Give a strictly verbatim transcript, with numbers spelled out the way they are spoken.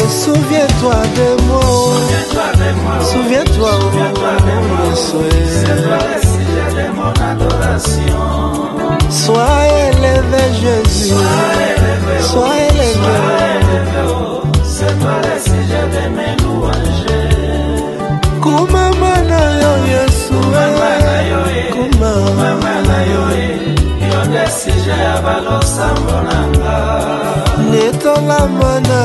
Souviens-toi de moi, souviens-toi de mon adoration. Sois élevé Jésus, sois élevé. C'est toi le sujet de mes louanges. Kumamana yo Yesu, kumamana yo yo le sujet à balosa monanga. Netola mana